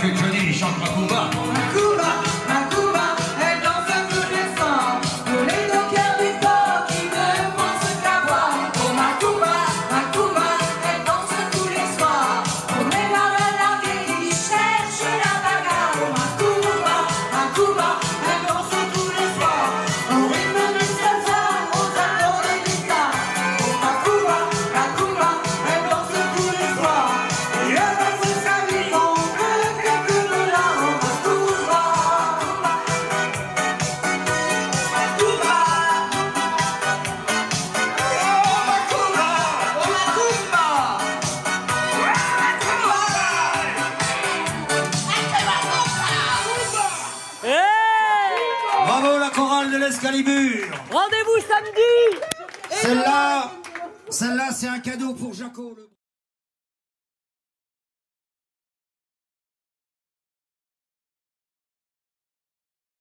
que Johnny chante Macumba. Macumba, Macumba, elle danse à tous les sens. Pour les deux cœurs du corps qui ne pensent qu'à voir. Oh Macumba, Macumba, elle danse tous les soirs. Pour les marins largués qui cherchent la bagarre. Oh Macumba, Macumba, elle danse tous les soirs. Au rythme du salsa, aux accords des guitares. Oh Macumba, Macumba, elle danse tous les soirs. Et elle passe sa vie en bleu, quelques dollars. Oh Macumba, Bravo la chorale de l'Escalibur. Rendez-vous samedi. Celle-là, c'est un cadeau pour Jaco.